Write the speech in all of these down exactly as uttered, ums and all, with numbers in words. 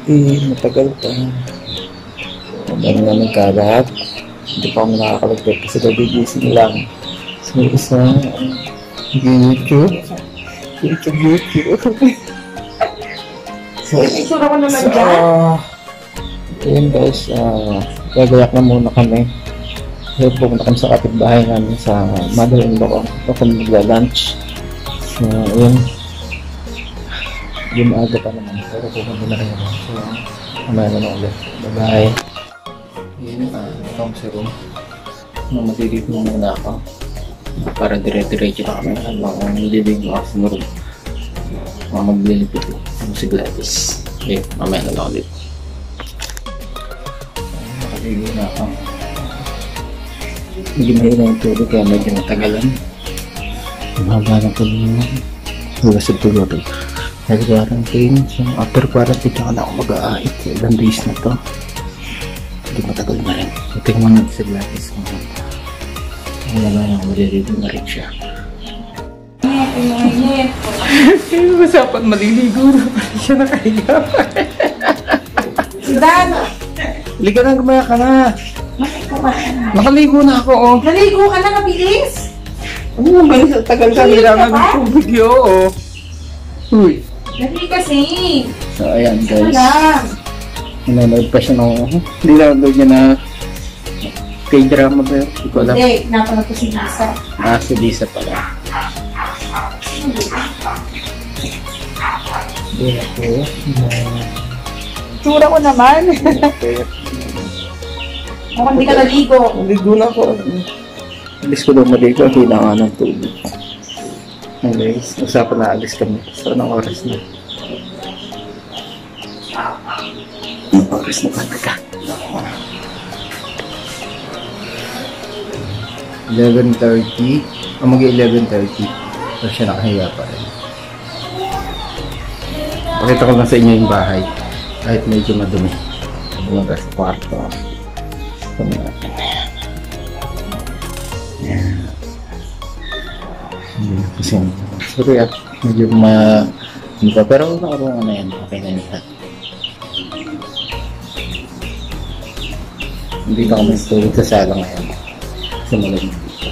Eh, matagal pa. Dami namin kalat. Hindi pa ako nakakaligpit kasi nagigising lang. So, isa, YouTube. YouTube, YouTube. So, isura ko naman so, dyan. Uh, yun guys, uh, gagayak na muna kami. So, pupunta kami sa kapitbahay namin sa mother-in-law ko. Ito kami magla-lunch. So, yun. Yung maaga pa naman. Pero pupunta na rin ako. So, mamaya na lang ulit. Bye-bye. Yun, uh, ito ang sa room. Matigil mo muna ako. Para dire-diretso na kami. Habang living ako sa room. Mga maglilipit ko. Ano si Gladys. Okay, mamaya na lang ulit. Nakaligo na ako. Medyo mahina yung tulog kaya medyo matagalan. Mahaba ng tulog. Huwag tulog. Dahil quarantine. So after quarantine ka na ako mag-aahit. Ilang days na to. Hindi matagal na rin. So tingnan natin si Gladys. Wala na ako maliligo na rin siya. Yung usapan maliligo na pala siya nakahiga. Dan! Liga na, gumaya ka na. Nakaligo ka na. Nakaligo na ako, oh. Naligo ka na, kabilis? Ano naman, balis at tagal ka. Kailangan ng tubig yun, oh. Uy. Dali kasi. So, ayan, guys. Wala. Nanonood pa siya ng... Hindi nanonood niya na... K-drama ba yun? Hindi ko alam. Hindi, napanood ko si Lisa. Ah, si Lisa pala. Hindi ako. Tura ko naman. Mukhang hindi ka naligo. Naligo na ako. Alis ko daw maligo. Hina nga ng tubig. Anyways, usapan na alis kami. So, anong oras na? Anong oras na talaga? eleven thirty. O mag-eleven thirty. So, siya nakahiya pa rin. Pakita ko lang sa inyo yung bahay. Kahit medyo madumi. Bumaga sa kwarto. Ito na natin. Ayan. Hindi na kasi sorry at medyo ma... Hindi pa. Pero nakarungan na yan. Okay na yun. Hindi na kami tulog sa sala ngayon. Kasi malamig dito.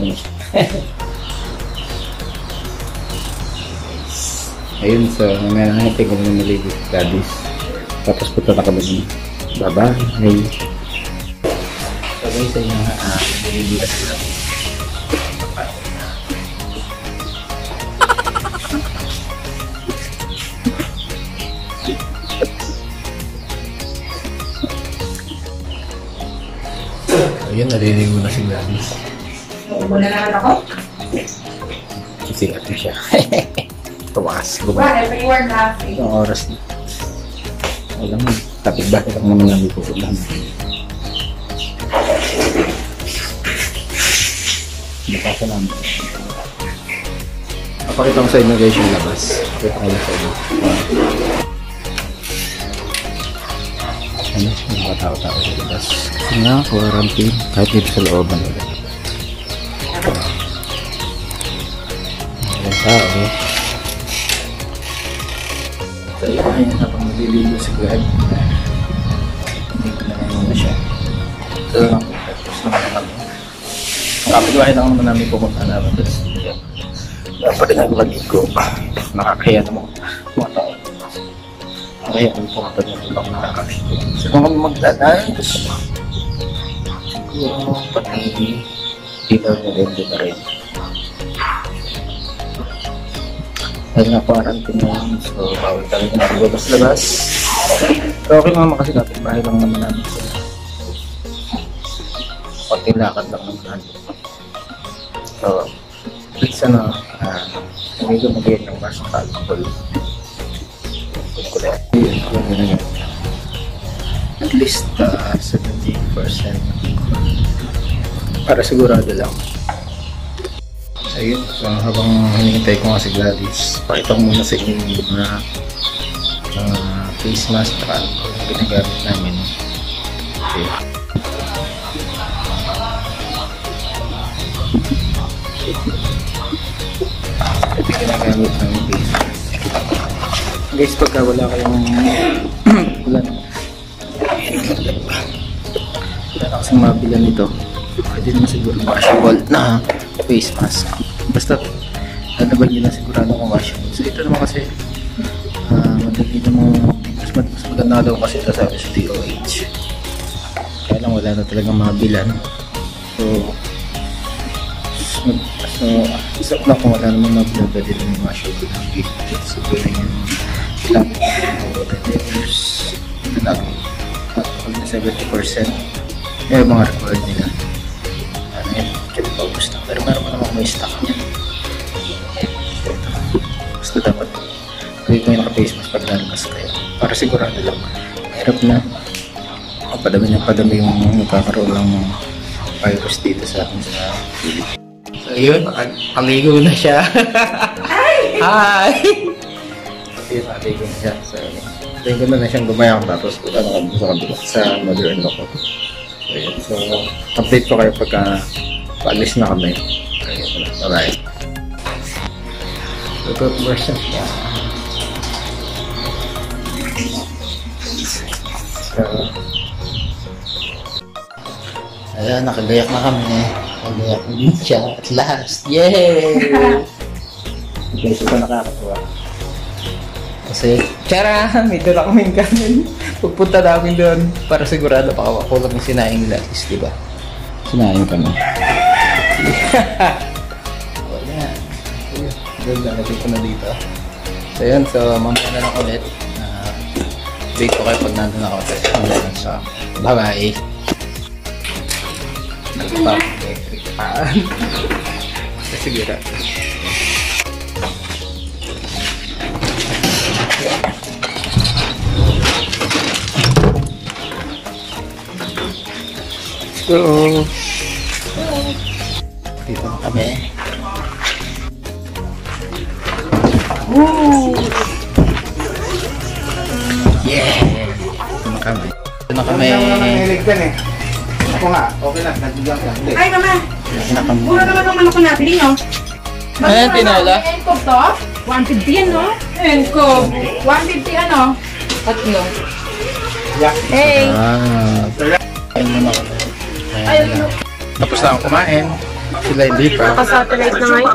Ayun, so may nahitig ko na maligo si Gladys. Tapos punta na kami ng baba. Hey. Sabay sa inyo nga, ah, maligo na sila. Ayun, naliligo na si Gladys. Muna naman ako? Sisigat na siya. Tumakas. Why? But you are laughing. Ang oras na. Alam mo, tapig bakit ang naman namin po ulan. Napasa namin. Papakita ko sa inyo guys yung labas. Pakita ko sa inyo. Ano, mga tao-tao sa labas. Kasi nga, quarantine. Kahit dito sa looban ulit. Mga tao. So, yun na yun habang naliligo si Glad. Dito na naman na siya. So, tapos naman naman. Ang kapitbahay na naman namin pumunta namin. Tapos, yun. Dapat rin naglaligo. Nakakaya naman mga tao. Kaya ang pumunta naman lang nakakaligo. So, kung kami maglalunch, siguro pati dinner na rin din na rin. Dahil na quarantine na yun, so bawal talaga na maglabas-labas. Pero okay mga kasi kapitbahay lang naman namin sila. Konting lakad lang naman namin. So, please ano, uh, hindi ko mag-iin ng mas ng alcohol. Kulit. At least uh, seventy percent. Para sigurado lang. Ayun, so habang hinihintay ko nga si Gladys, pakita ko muna sa inyo yung mga uh, face mask na alcohol na ginagamit namin. Okay. Ito yung ginagamit namin face mask. Guys, pagka wala kayong Wala na kasing mabilan nito. Pwede naman siguro washable na face mask. Basta ano ba yun na sigurado kung washable. So ito naman kasi uh, madali naman mas, mas maganda daw kasi ito sabi sa D O H. Kaya lang wala na talagang mabilan. So so, so isa ko lang kung wala naman mabilan pwede naman washable na gift. So ito na yung ilang letters. Ito na ako na seventy percent. Yung mga record nila. Ano yun? Kaya paubos na. Pero meron pa naman may stock niya. Basta dapat dito yung naka-face mask pag lalabas kayo. Para sigurado lang. Mahirap na. Padami na padami yung magkakaroon ng virus dito sa akin sa Philippines. So yun, nakaligo na siya. Hi! So yun, nakaligo na siya. So tingin ko na na siyang gumayang tapos punta na kami sa kabila sa mother-in-law ko. So yun, so update ko kayo pagka paalis na kami. Ayun, bye-bye. So toothbrush na siya. So ayan, nakagayak na kami. Nakagayak na din siya at last. Yay! Okay, so nakakatuwa. Kasi, tara! May dala kaming kanin. Pagpunta namin doon para sigurado pakawakulang yung sinaing latis, di ba? Sinaing kami. Wala. Doon, lalagay ko na dito. So yun, so mamaya na lang ulit. Uh, Bake ko kayo pag nandun ako. So, bye-bye! Nagpap electric pan. Siguro. So, dito na kami. Woo! Yeah! Dito na kami. Dito na kami. Ako nga, okay lang, nagbigang ka. Ay, mama! Pinakam... Mura naman ang manok ko nabili, no? Ayan, tinola. Encob to? one fifty yan, no? Encob. one fifty ano? Tatlo. Hey! Ah, kain muna ako. Ay, ano? Tapos na akong kumain. Sila hindi pa. Naka-satellite na ngayon.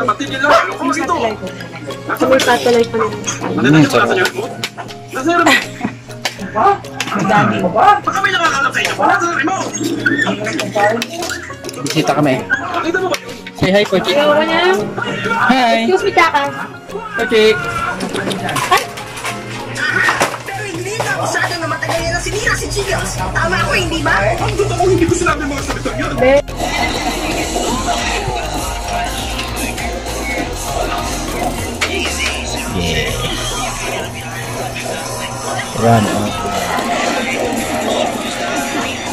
May satellite pa nila. Hmm, sarap. Bisita kami. Say hi, Kochi. Ayaw niya. Hi! Excuse me, Kaka. Kochi! Pero hindi na usado na matagal yan ang sinira si Chigos. Tama ako, hindi ba? Ang totoo, hindi ko sinabi mga salitang yun. Yeah. Run out.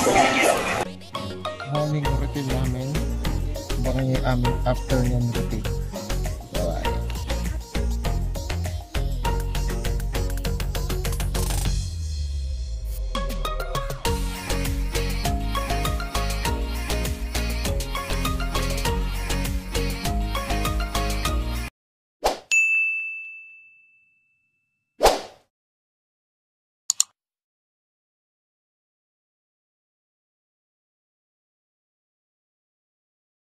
Aming routine namin. Baka yung aming afternoon routine.